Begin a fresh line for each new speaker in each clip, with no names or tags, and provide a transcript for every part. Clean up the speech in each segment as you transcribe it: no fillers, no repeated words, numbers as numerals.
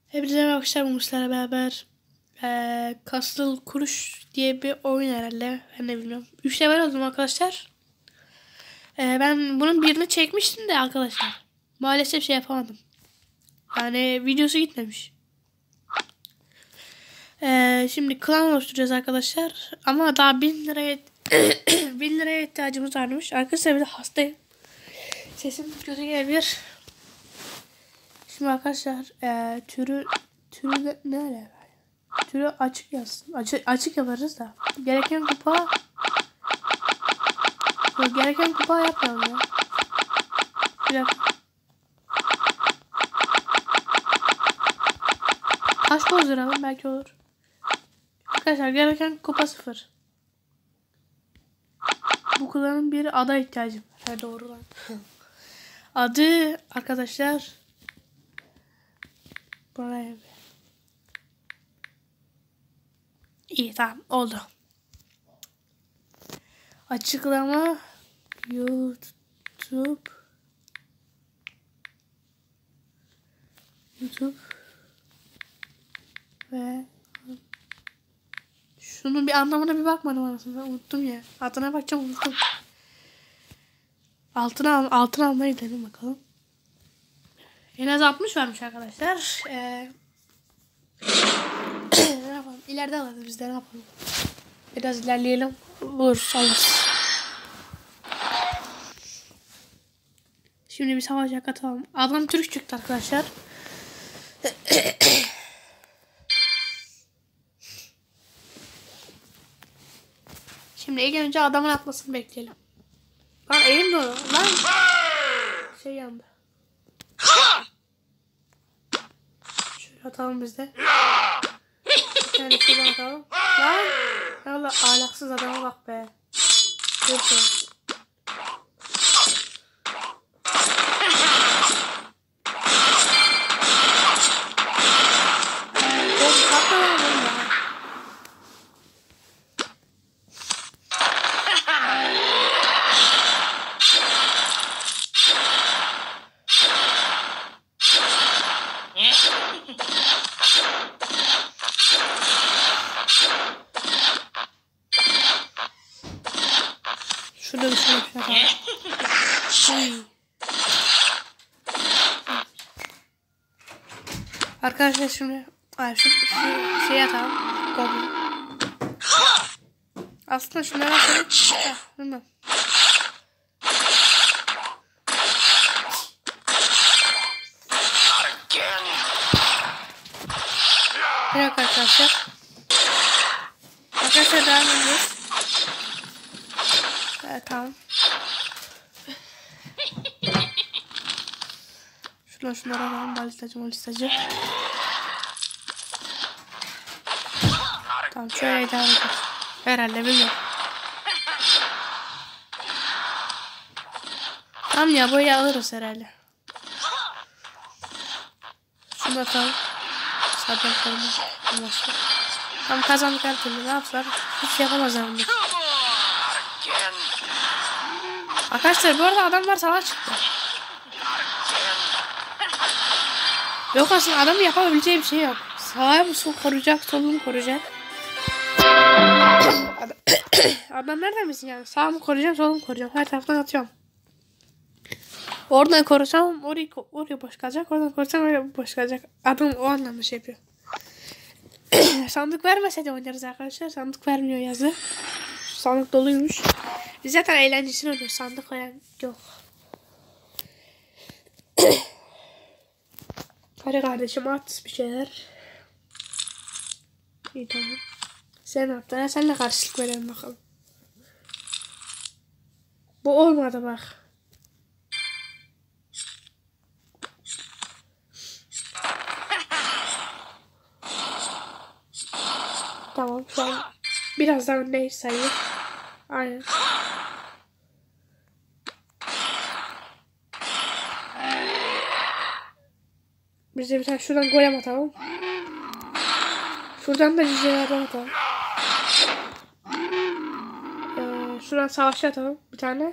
Hepinize merhaba arkadaşlar, Muslar'la beraber Castle Kuruş diye bir oyun herhalde. Ben de bilmiyorum. 3 level oldum arkadaşlar. Ben bunun birini çekmiştim de arkadaşlar. Maalesef şey yapamadım. Yani videosu gitmemiş. Şimdi klan oluşturacağız arkadaşlar. Ama daha 1000 liraya 1000 liraya ihtiyacımız varmış. Arkadaşlar bir de hastayım. Sesim kötü gelebilir. Şimdi arkadaşlar türü ne öyle? Türü açık yazsın. Açık yaparız da. Gereken kupa yapmayalım ya. Bir dakika. Kaç bozduralım belki olur. Arkadaşlar gereken kupa 0. Bu klanın bir ada ihtiyacım var. Ha, doğru lan. Adı arkadaşlar buraya bir. İyi, tamam oldu. Açıklama YouTube ve şunun bir anlamına bir bakmadım aslında, unuttum ya. Adına bakacağım, unuttum. Altın almayı dedim, bakalım. En az 60 vermiş arkadaşlar. Ne yapalım? İleride alalım biz de, ne yapalım? Biraz ilerleyelim. Olur, alırız. Şimdi bir savaş yakatalım. Adam Türk çıktı arkadaşlar. Şimdi ilk önce adamın atmasını bekleyelim. Lan elim dolu. Lan şey yandı. Şöyle atalım biz de. Bir tane şuradan atalım. Lan Allah, ahlaksız adama bak be. Dur. Şurada bir şey yapalım. Arkadaşlar şimdi şu şey atalım. Goblin. Aslında şunlara şöyle bilmem. Bir dakika arkadaşlar. Arkadaşlar devam ediyoruz. Evet, tamam. Şunlara alalım. Balistacı. Tamam, şöyle devam edelim. Herhalde, bilmiyorum. Tamam ya, boyu alırız herhalde. Şunu atalım. Zaten koruma. Tam kazandık her türlü. Ne yaptılar? Hiç şey yapamazlar bunu. Arkadaşlar bu arada adamlar savaş çıktı. Yok, aslında adamın yapabileceği bir şey yok. Sağım koruyacak, solum koruyacak. Adam nereden misin yani? Sağımı koruyacağım, solumu koruyacağım. Her taraftan atıyorum. Oradan korusam oraya boş kalacak. Oradan korusam oraya boş kalacak. Adam o anlamda şey yapıyor. Sandık vermese de oynarız arkadaşlar. Sandık vermiyor yazı. Sandık doluymuş. Biz zaten eğlencesini oynuyoruz. Sandık falan yok. Hadi kardeşim, at bir şeyler. İyi, tamam. Sen at da senle karşılık verelim bakalım. Bu olmadı bak. Tamam, şu an biraz daha öndeyiz sayı. Aynen. Biz de bir tane şuradan golem atalım. Şuradan da cücelerden atalım. Şuradan savaşçı atalım bir tane.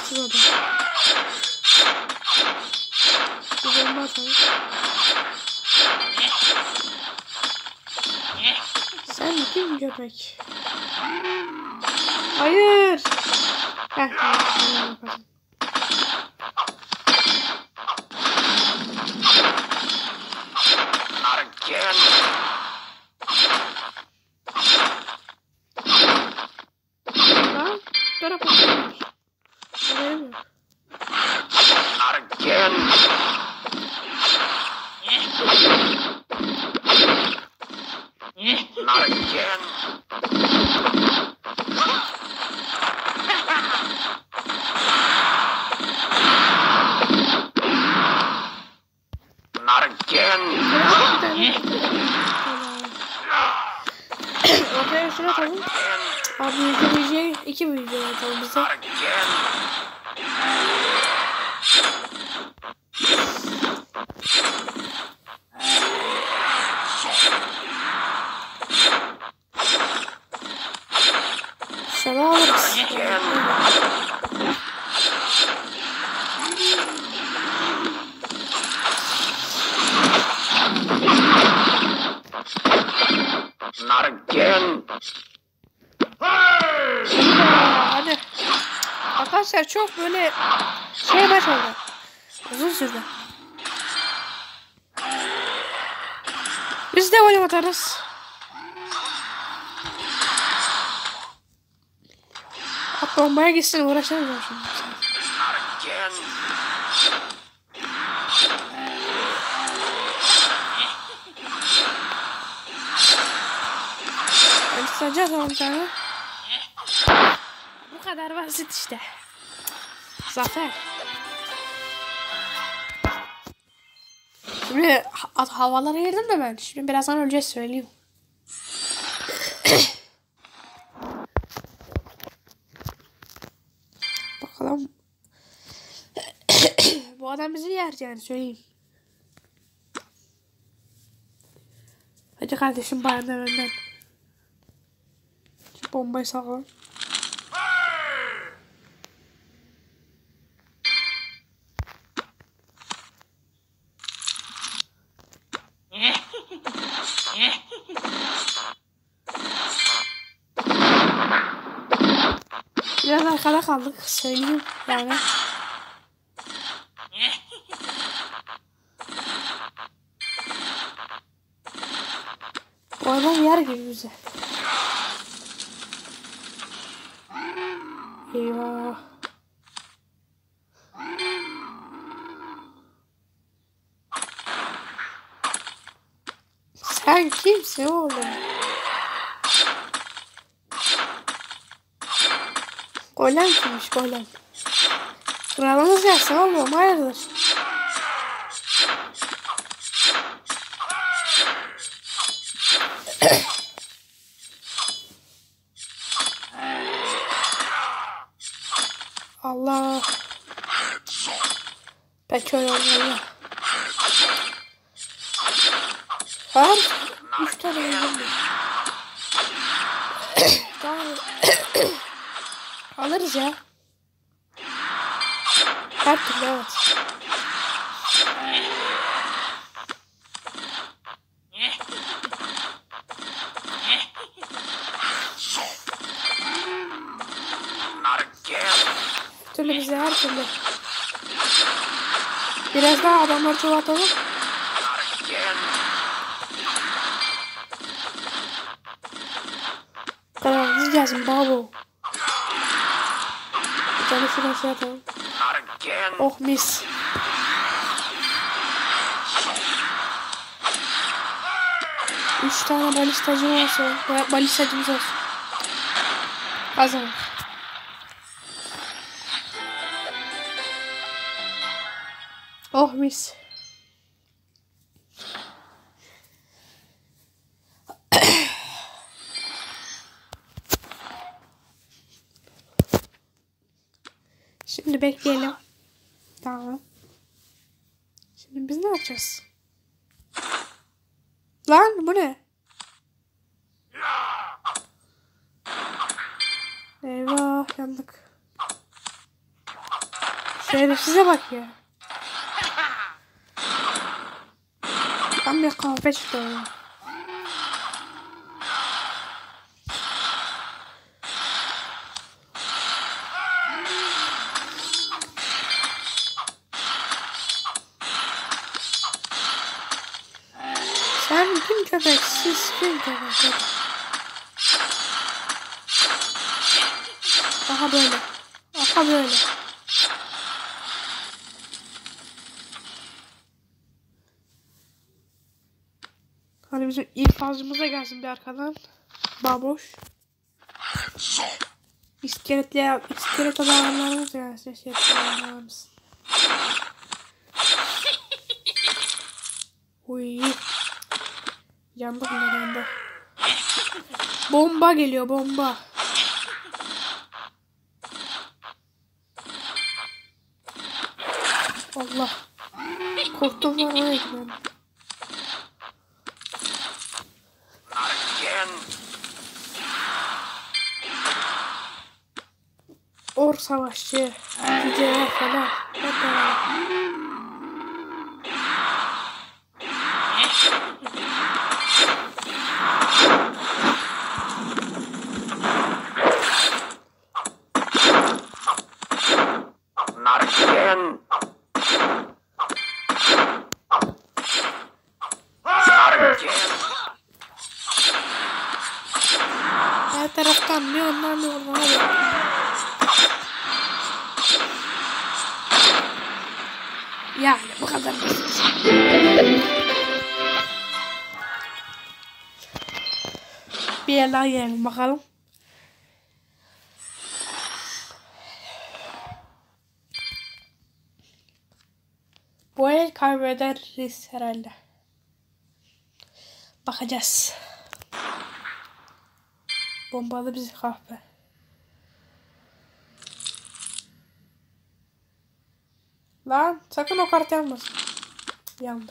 Şurada. Bir bomba atalım. Sen kim köpek? Hayır. Heh, tamam. Lan, dur bakalım.
Not again. Not again. Not again.
Ortaya şunu atalım. Abi iki büyücü atalım bize.
Not again.
Şunu alırız.
Not again.
Hadi. Arkadaşlar çok böyle maç oldu. Uzun sürdü. Biz de oyun atarız. At bombaya gitsin, uğraşamıyorum şimdi.
Not again.
Ben tutacağız onu bir tane. Bu kadar basit işte. Zafer. Şimdi havalara girdim de ben. Şimdi birazdan öleceğiz, söyleyeyim. Bakalım. Bu adam bizi yer yani, söyleyeyim. Hadi kardeşim, bayandan önden. Şu bombayı sağlam. Biraz arkada kaldık, söyleyeyim yani. Bu adam yer gibi bize. Eyvah. Sen kimsin oğlum? Golem kimmiş, golem? Kralımız gelsin oğlum, hayırdır? Allah. Peki öyle olmalı. Var. 3 tane öldüm. Tamam. Alırız ya. Her türlü evet. Her türlü bize, her türlü. Biraz daha adamları çoğaltalım. Kararınızı yazın babo. Bir tane şuradan şey atalım. Oh mis. Üç tane balistacı olsun. Balistacımız olsun. Kazan. Oh mis. Şimdi bekleyelim. Tamam. Şimdi biz ne yapacağız? Lan bu ne? Eyvah, yandık. Şerefsize bak ya. Tam bir kahve çıktı orada. Sen kim köpek? Siz kim köpek? Aha böyle. Aha böyle. Hani bizim infazımıza gelsin bir arkadan. Baboş. İskelet adamlarımız gelsin. İskelet adamlarımız. Uy. Yandı bunlar yandı. Bomba geliyor bomba. Allah. Korktum lan oraya gidelim. Or savaşçı. Cüceler falan. Hep beraber.
Not again. Not again.
Her taraftan bir onlar bir onlar hadi. Yani bu kadar basit. Bir yer daha yiyelim bakalım. Bu el kaybederiz herhalde. Bakacağız. Bombalı bizi kahve. Lan sakın o kart yanmasın. Yandı.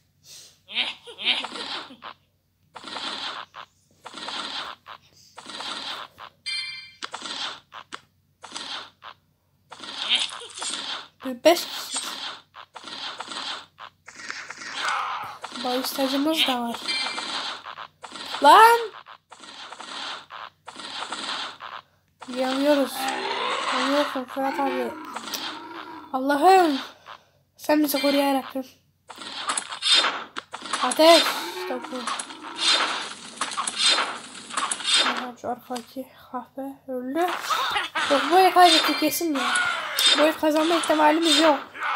Bir 5 kişi. Bayistacımız da var. Lan! Yanıyoruz. Yanıyorsun Fırat abi. Allah'ım. Sen bizi koru yarabbim. Ateş. Topu. Şu arkadaki kahve öldü. Yok bu el kaybettik kesin ya. Bu el kazanma ihtimalimiz yok.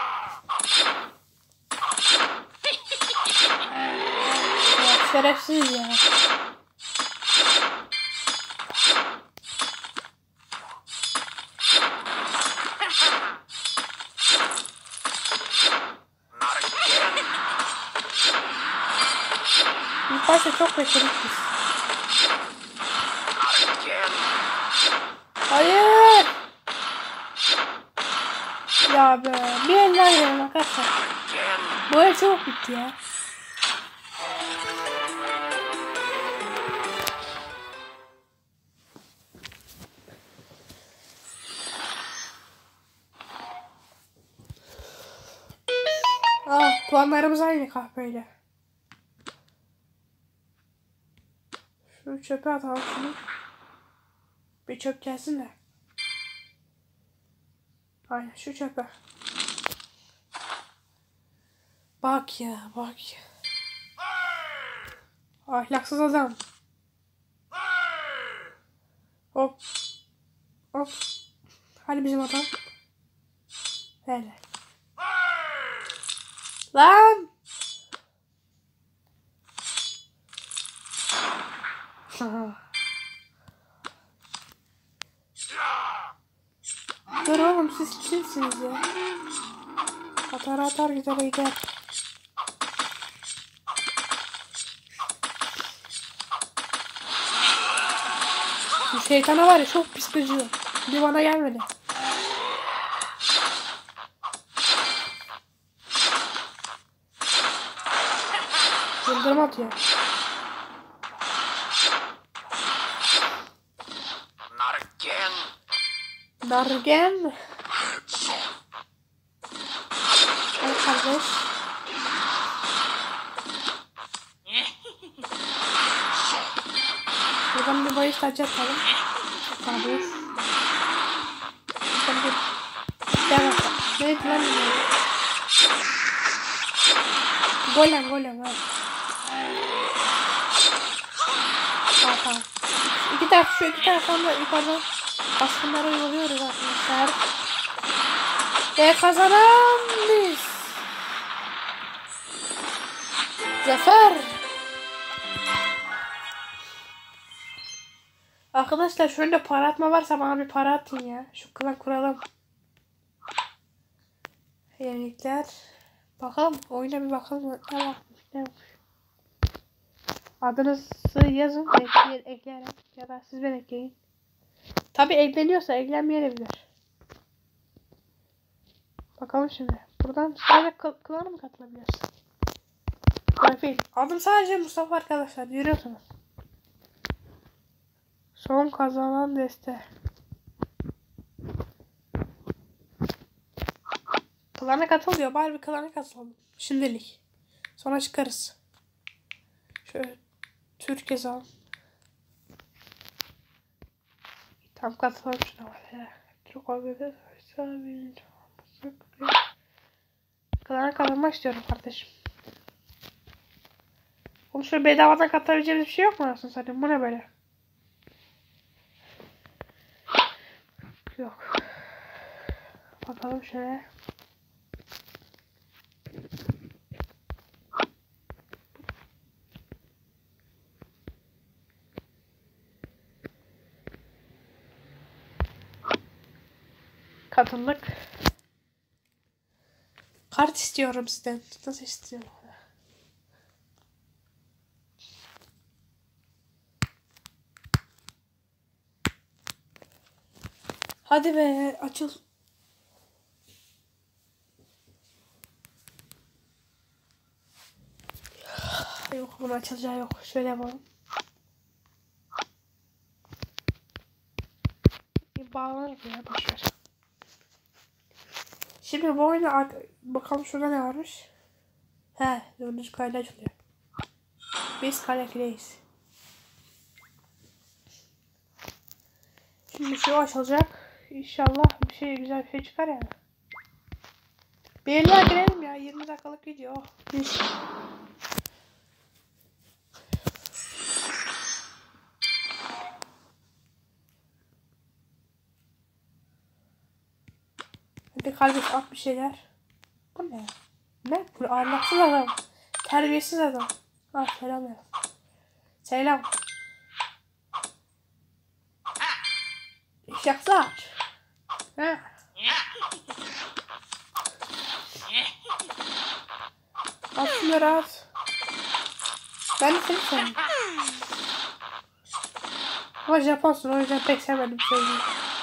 Ya şerefsiz ya. İlk başta çok bekledik biz. Hayır. Ya be. Bir el daha gidelim arkadaşlar. Bu el çok bitti ya. Puanlarımız aynı kahveyle. Şunu çöpe atalım şunu. Bir çöp gelsin de. Aynen şu çöpe. Bak ya bak ya. Ahlaksız adam. Hop. Hop. Hadi bizim adam. Hele. Lan. Dur oğlum siz kimsiniz ya? Atar gider. Şu şeytana var ya çok pis gıcıyor. Bir bana gelmedi. Yıldırım atıyor. Not again. kardeş. Buradan bir bayış tacı atalım. Kardeş. Buradan bir... Gel bakalım. Neydi lan bu? Golem ha. Tamam. İki taraftan da yukarıdan baskınlara yolluyoruz arkadaşlar. Ve kazanan biz. Zafer. Arkadaşlar şöyle para atma varsa bana bir para atın ya. Şu klan kuralım. Yenilikler. Bakalım oyuna bir bakalım. Ne var? Adınızı yazın. Ekleyelim. Ya da siz beni ekleyin. Tabi ekleniyorsa eklenmeyebilir. Bakalım şimdi. Buradan sadece klana mı katılabiliyoruz? Profil. Adım sadece Mustafa arkadaşlar. Görüyorsunuz. Son kazanan deste. Klana katılıyor. Bari bir klana katılalım. Şimdilik. Sonra çıkarız. Şöyle Türk yazalım. Tam katılalım şuna var ya. Çok olabilir. Klana katılmak istiyorum kardeşim. Oğlum şöyle bedavadan katılabileceğimiz bir şey yok mu aslında zaten? Bu ne böyle? Yok. Bakalım şöyle. Katıldık. Kart istiyorum sizden. Nasıl istiyorum? Hadi be açıl. Yok bunun açılacağı yok. Şöyle yapalım. Bir bağlanır ya boşver. Şimdi bu oyuna bakalım şurada ne varmış. He, 4. kayda açılıyor. Biz kalekideyiz. Şimdi şu açılacak. İnşallah bir şey güzel bir şey çıkar yani. Bir daha girelim ya. 20 dakikalık video. Oh, biz. Hadi kardeş at bir şeyler. Bu ne? Ne? Bu ahlaksız adam. Terbiyesiz adam. Ha selam ya. Selam. Şaklar. Ha. At şunları at. Ben de seni sevdim. Ama Japonsun o yüzden pek sevmedim sevdiğim.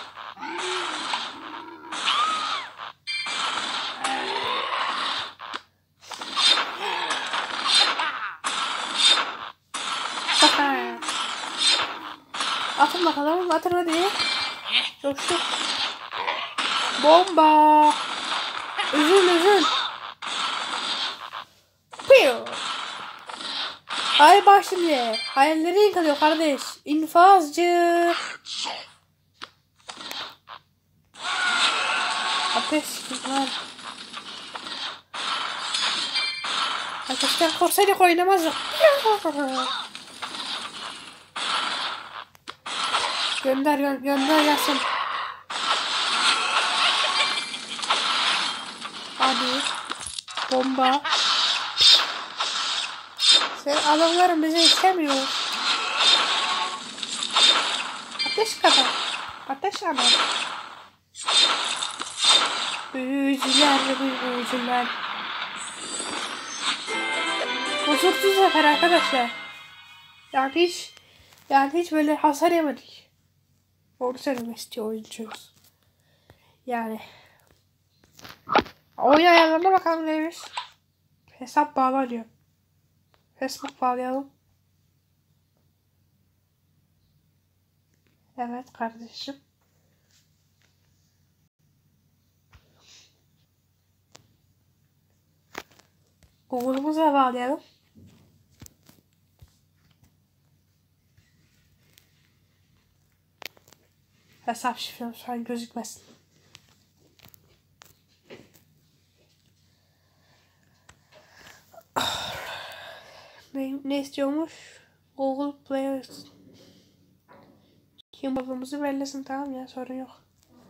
Atın bakalım atın hadi. Coştuk. Bomba. Üzül. Piyo. Ay bak şimdi. Hayalleri yıkılıyor kardeş. İnfazcı. Ateş var. Ateşten korsaydık oynamazdık. Gönder gelsin. Hadi. Bomba. Sen adamların bizi istemiyor. Ateş kadar. Ateş adam. Büyücüler. Kusursuz zafer arkadaşlar. Yani hiç böyle hasar yemedik. Doğru söylemek istiyor oyuncuyuz. Yani. Oyun ayarlarına bakalım neymiş. Hesap bağlanıyor. Facebook bağlayalım. Evet kardeşim. Google'umuza bağlayalım. Hesap şifrem şu an gözükmesin. Ne istiyormuş? Google Play. Kim olduğumuzu bellesin, tamam ya, sorun yok.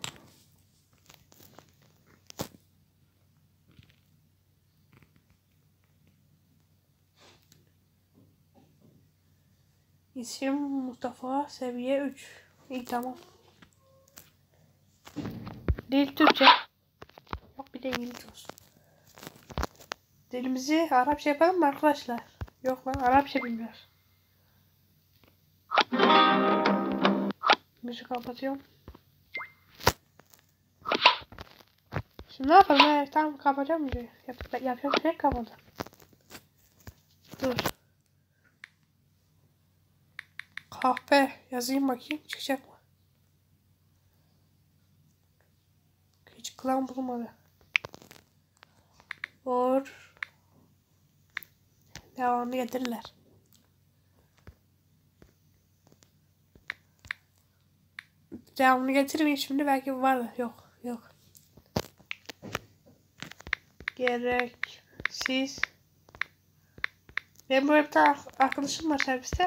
İsim Mustafa, seviye 3. İyi, tamam. Dil Türkçe. Yok, bir de İngilizce olsun. Dilimizi Arapça yapalım mı arkadaşlar? Yok lan, Arapça bilmiyor. Müzik kapatıyorum. Şimdi ne yapalım? Tamam, kapatacağım videoyu. Yapacağım şey kapadı. Dur. Kahpe yazayım bakayım, çıkacak mı? Hiç klan bulmadı. Devamını getirirler. Devamını getirmeyin şimdi, belki vardı. Yok. Gereksiz. Benim böyle bir tane arkadaşım var serviste.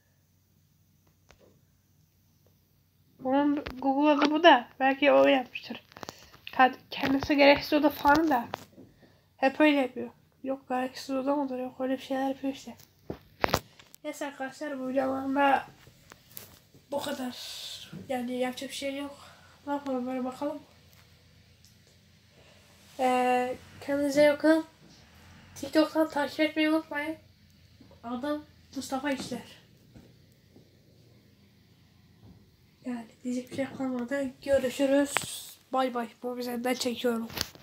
Onun Google adı bu da. Belki o yapmıştır. Kendisi gereksiz oda falan da. Hep öyle yapıyor. Yok gereksiz oda mıdır? Yok, öyle bir şeyler yapıyor işte. Neyse arkadaşlar, bu videolarında bu kadar. Yani yapacak bir şey yok. Ne yapalım, böyle bakalım. Kendinize iyi bakın. TikTok'tan takip etmeyi unutmayın. Adım Mustafa İşler. Yani diyecek bir şey kalmadı. Görüşürüz. Bay bay. Bu bizden çekiyorum.